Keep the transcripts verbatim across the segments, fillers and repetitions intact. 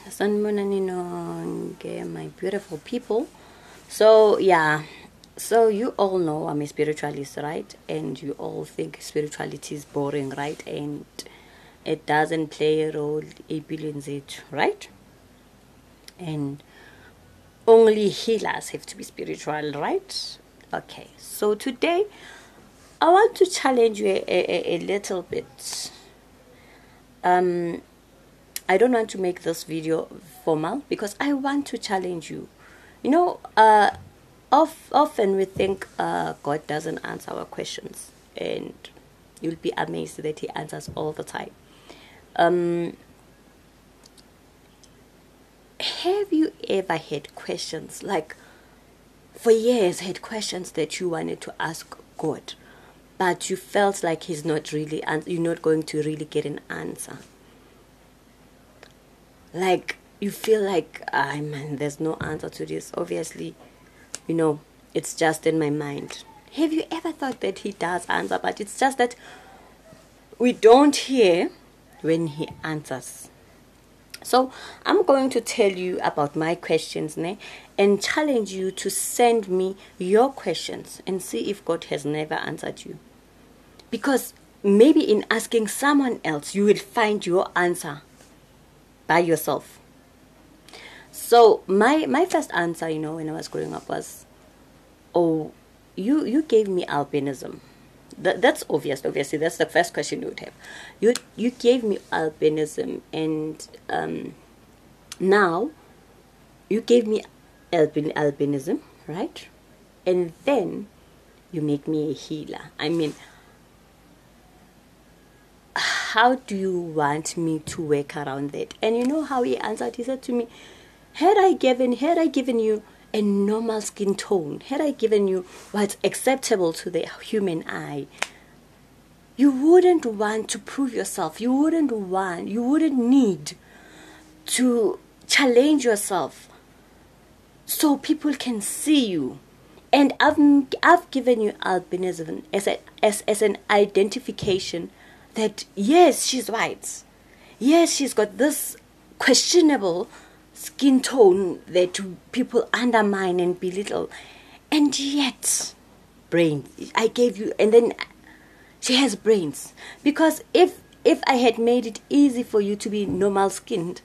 Sanibonani nonke, my beautiful people. So yeah, so you all know I'm a spiritualist, right? And you all think spirituality is boring, right? And it doesn't play a role in it, right? And only healers have to be spiritual, right? Okay, so today I want to challenge you a, a, a little bit. Um, I don't want to make this video formal because I want to challenge you. You know, uh, of, often we think uh, God doesn't answer our questions, and you'll be amazed that He answers all the time. Um, have you ever had questions, like for years had questions that you wanted to ask God, but you felt like He's not really, and you're not going to really get an answer? Like you feel like, ah, man, there's no answer to this. Obviously, you know, it's just in my mind. Have you ever thought that He does answer, but it's just that we don't hear when He answers? So I'm going to tell you about my questions, ne? And challenge you to send me your questions and see if God has never answered you. Because maybe in asking someone else, you will find your answer by yourself. So my my first answer, you know, when I was growing up was, oh, you you gave me albinism. That, that's obvious. Obviously, that's the first question you would have. You you gave me albinism, and um, now you gave me albin albinism, right? And then you make me a healer. I mean, how do you want me to work around that? And you know how he answered? He said to me, had I given had I given you a normal skin tone, had I given you what's acceptable to the human eye, you wouldn't want to prove yourself. You wouldn't want, you wouldn't need to challenge yourself so people can see you. And I've I've given you albinism as a, as as an identification that yes, she's white. Yes, she's got this questionable skin tone that people undermine and belittle. And yet, brain, I gave you, and then she has brains. Because if if I had made it easy for you to be normal skinned,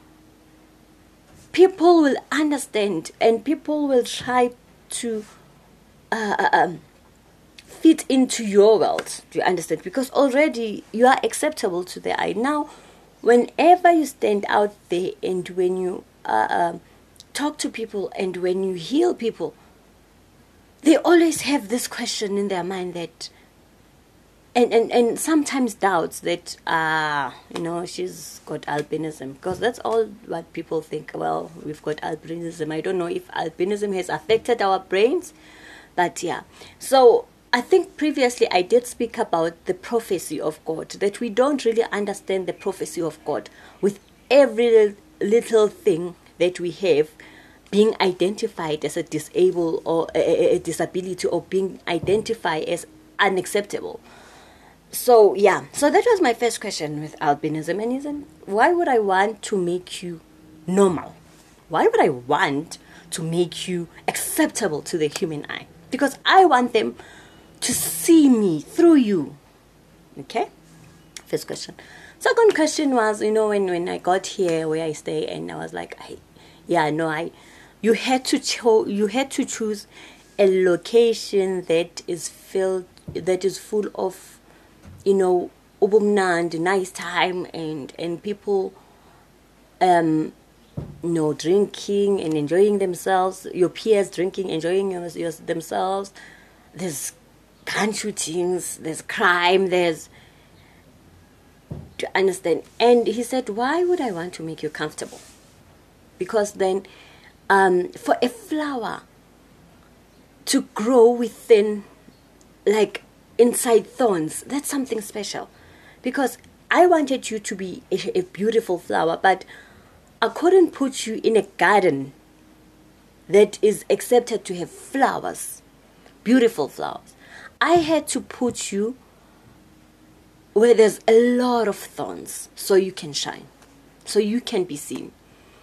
people will understand and people will try to uh, um, fit into your world. Do you understand? Because already you are acceptable to the eye. Now, whenever you stand out there and when you uh, uh, talk to people and when you heal people, they always have this question in their mind that, and, and, and sometimes doubts that, ah, uh, you know, she's got albinism. Because that's all what people think. Well, we've got albinism. I don't know if albinism has affected our brains, but yeah. So I think previously I did speak about the prophecy of God, that we don't really understand the prophecy of God with every little thing that we have being identified as a disabled or a, a disability, or being identified as unacceptable. So yeah, so that was my first question with albinism. And isn't, why would I want to make you normal? Why would I want to make you acceptable to the human eye? Because I want them to see me through you. Okay? First question. Second question was, you know, when, when I got here where I stay, and I was like, I, yeah, no, I, you had to cho- you had to choose a location that is filled, that is full of, you know, ubumnand, nice time, and and people, um, you know, drinking and enjoying themselves. Your peers drinking, enjoying your, your, themselves. There's gun shootings, there's crime, there's, to understand. And he said, why would I want to make you comfortable? Because then, um, for a flower to grow within, like inside thorns, that's something special. Because I wanted you to be a, a beautiful flower, but I couldn't put you in a garden that is accepted to have flowers, beautiful flowers. I had to put you where there's a lot of thorns so you can shine, so you can be seen.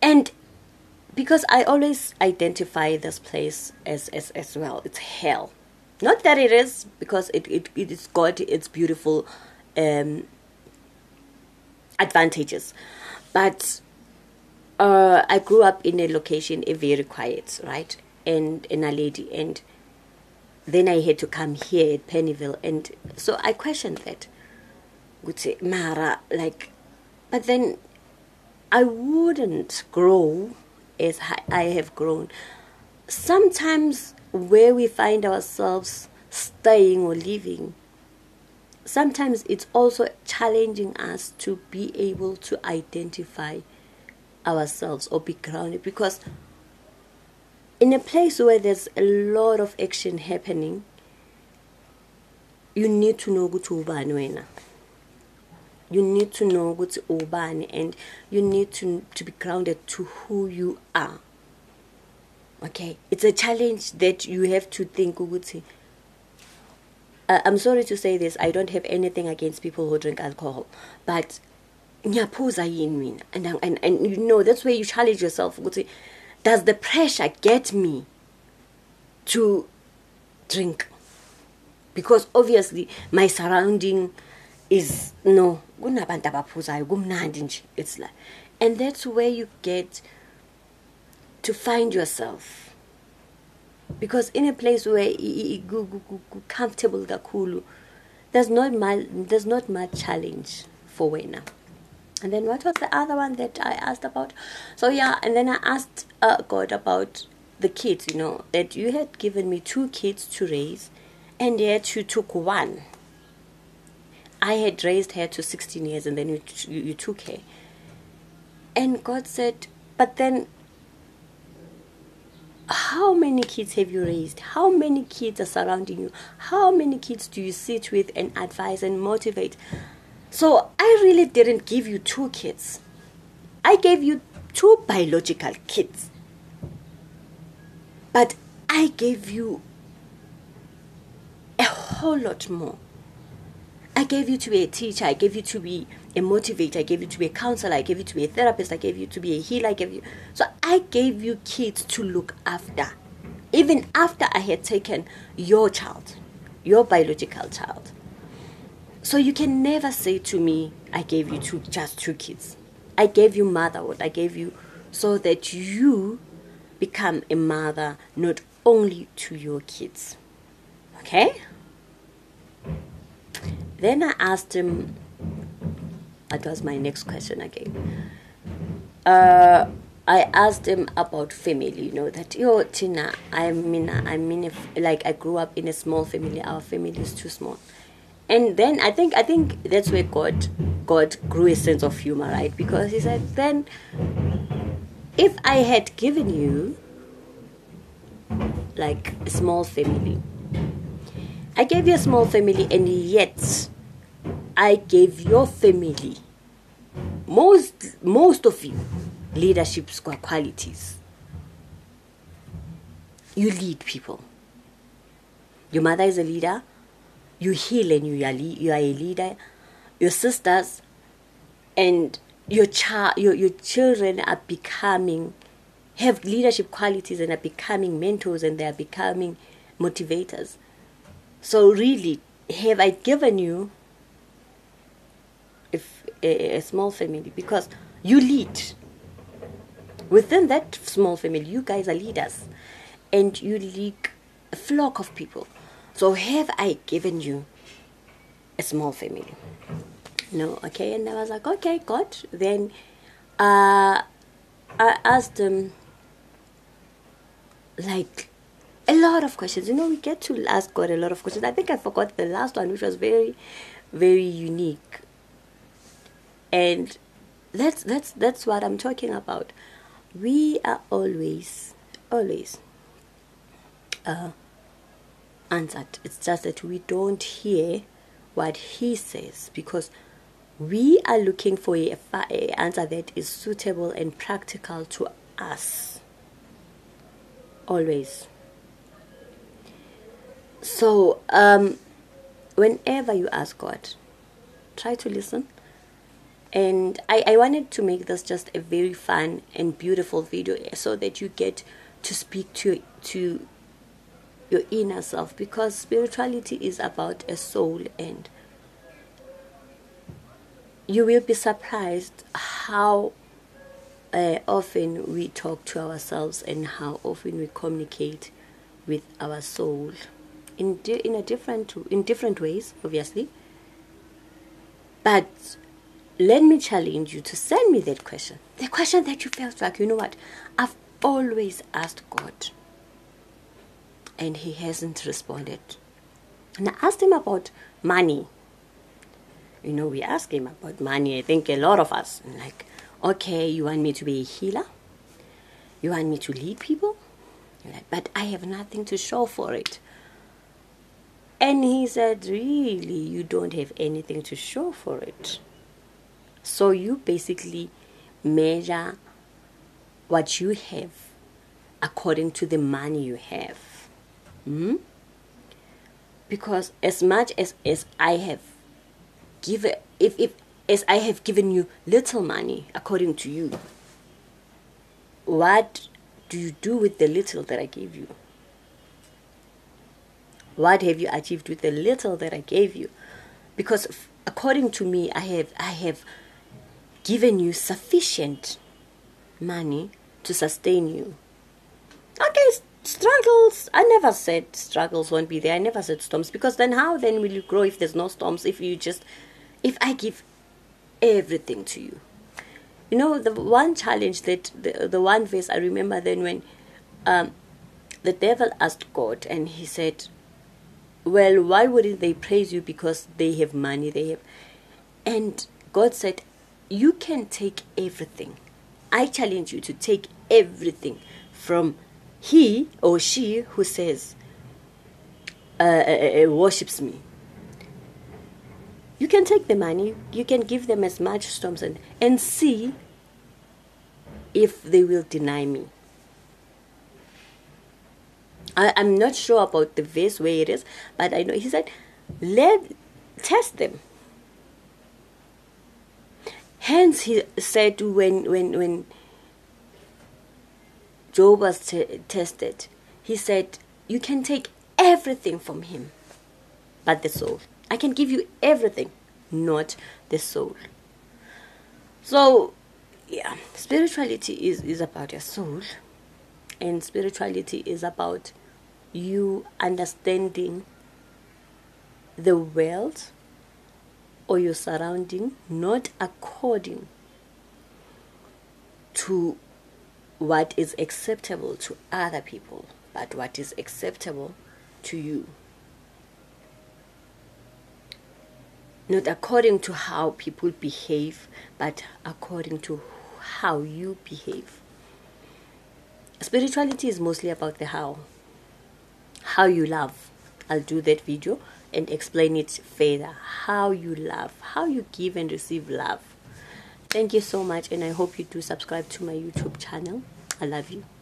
And because I always identify this place as, as, as well, it's hell. Not that it is, because it, it, it is got its beautiful um, advantages. But uh, I grew up in a location, a very quiet, right? And, and a lady. And then I had to come here at Pennyville. And so I questioned that. Would say, Mara, like, but then I wouldn't grow as I have grown. Sometimes where we find ourselves staying or living, sometimes it's also challenging us to be able to identify ourselves or be grounded, because in a place where there's a lot of action happening, you need to know ukuthi ubani wena. You need to know ukuthi ubani, and you need to to be grounded to who you are. Okay, it's a challenge that you have to think ukuthi. Uh, I'm sorry to say this, I don't have anything against people who drink alcohol, but ngiyaphuza yini mina, and and and you know that's where you challenge yourself ukuthi, does the pressure get me to drink? Because obviously my surrounding is no, kunabantu abaphuzayo kumnandi nje, it's like, and that's where you get to find yourself. Because in a place where you comfortable kakhulu, there's not much, there's not much challenge for wena. And then what was the other one that I asked about? So yeah, and then I asked uh, God about the kids, you know, that you had given me two kids to raise, and yet you took one. I had raised her to sixteen years, and then you, you, you took her. And God said, but then how many kids have you raised? How many kids are surrounding you? How many kids do you sit with and advise and motivate? So I really didn't give you two kids. I gave you two biological kids. But I gave you a whole lot more. I gave you to be a teacher. I gave you to be a motivator. I gave you to be a counselor. I gave you to be a therapist. I gave you to be a healer. I gave you. So I gave you kids to look after. Even after I had taken your child, your biological child. So you can never say to me, I gave you two, just two kids. I gave you motherhood. I gave you so that you become a mother not only to your kids. Okay? Then I asked him, that was my next question again. Uh, I asked him about family, you know, that, yo, Tina, I mean, I mean, if, like, I grew up in a small family, our family is too small. And then I think, I think that's where God, God grew a sense of humor, right? Because he said, then, if I had given you, like, a small family, I gave you a small family, and yet I gave your family, most most of you, leadership qualities. You lead people. Your mother is a leader. You heal, and you are you are a leader. Your sisters and your child, your your children are becoming, have leadership qualities and are becoming mentors, and they are becoming motivators. So really, have I given you if a, a small family? Because you lead. Within that small family, you guys are leaders. And you lead a flock of people. So have I given you a small family? No, okay. And I was like, okay, God. Then uh, I asked them, like, a lot of questions. You know, we get to ask God a lot of questions. I think I forgot the last one, which was very, very unique. And that's that's that's what I'm talking about. We are always, always uh, answered. It's just that we don't hear what He says, because we are looking for a, a answer that is suitable and practical to us. Always. So, um, whenever you ask God, try to listen And I, I wanted to make this just a very fun and beautiful video so that you get to speak to to your inner self, because spirituality is about a soul, and you will be surprised how uh, often we talk to ourselves and how often we communicate with our soul in di in a different in different ways, obviously. But let me challenge you to send me that question, the question that you felt like, you know what, I've always asked God and he hasn't responded. And I asked him about money. You know, we ask him about money, I think a lot of us, like, okay, you want me to be a healer? You want me to lead people? You're like, but I have nothing to show for it. And he said, really, you don't have anything to show for it. So you basically measure what you have according to the money you have. Hmm? Because as much as, as I have given, if, if as I have given you little money according to you, what do you do with the little that I gave you? What have you achieved with the little that I gave you? Because according to me, I have I have given you sufficient money to sustain you. Okay, struggles. I never said struggles won't be there. I never said storms, because then how then will you grow if there's no storms? If you just, if I give everything to you. You know, the one challenge that, the, the one verse I remember then when um, the devil asked God, and he said, well, why wouldn't they praise you? Because they have money, they have. And God said, you can take everything. I challenge you to take everything from he or she who says, uh, uh, uh, worships me. You can take the money, you can give them as much storms, and, and see if they will deny me. I, I'm not sure about the verse where it is, but I know he said, let test them. Hence he said when when when Job was t tested, he said, you can take everything from him, but the soul. I can give you everything, not the soul. So, yeah, spirituality is, is about your soul, and spirituality is about you understanding the world or your surrounding, not according to what is acceptable to other people, but what is acceptable to you. Not according to how people behave, but according to how you behave. Spirituality is mostly about the how. How you love. I'll do that video and explain it further. How you love. How you give and receive love. Thank you so much, and I hope you do subscribe to my YouTube channel. I love you.